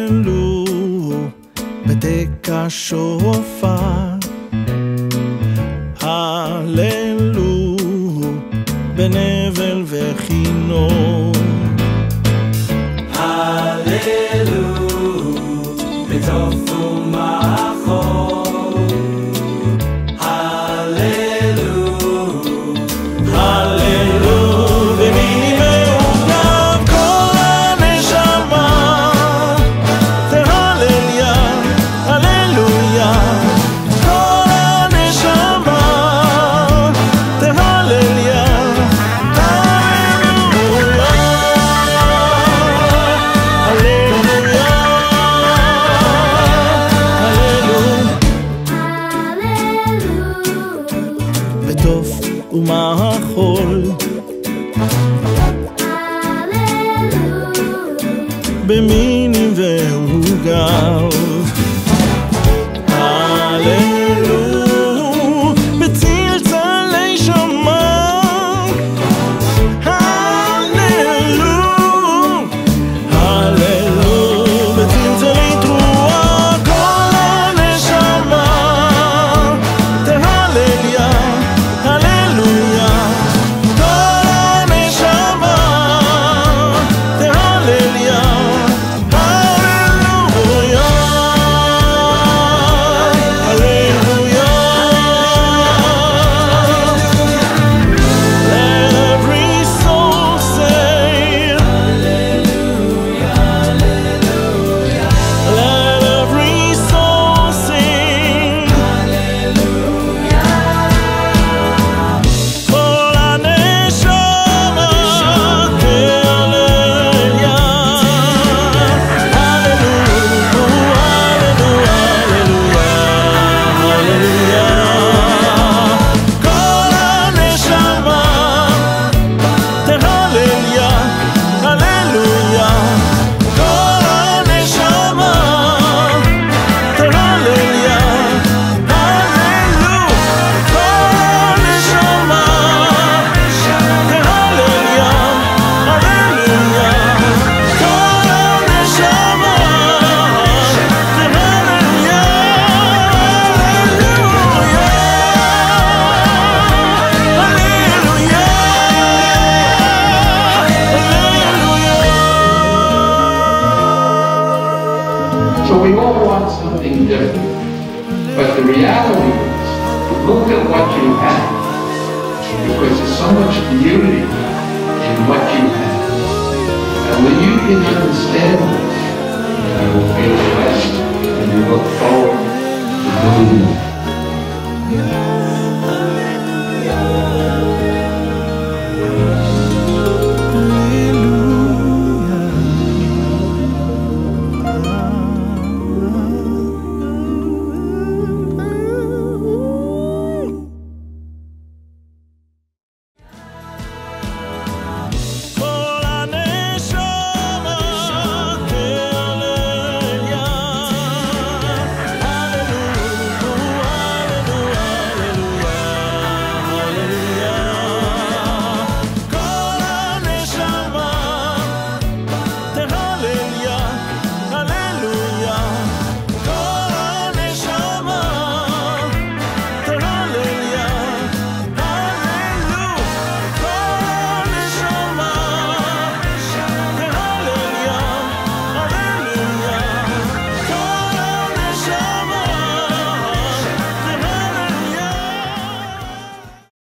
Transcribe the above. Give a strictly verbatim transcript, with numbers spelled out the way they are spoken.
הללו בתקע שופר, הללו בנבל וכינור, הללו בטוב ומחול, הללו הללו במיני מעוגב כל הנשמה, תהלליה, הללויה, כל הנשמה, תהלליה, הללויה, הללויה, הללו בטוב ומחול, במינים ועוגב, הללו בצלצלי שמיים, הללו, הללו בצלצלי תרועה כל הנשמה, תהלליה, הללויה, כל הנשמה, תהלליה, הללויה, הללויה. Let every soul say hallelujah, hallelujah. Let every soul sing hallelujah. Kol Haneshama Kaylie, So we all want something different. But the reality is, look at what you have. Because there's so much beauty in what you have. And when you can understand that,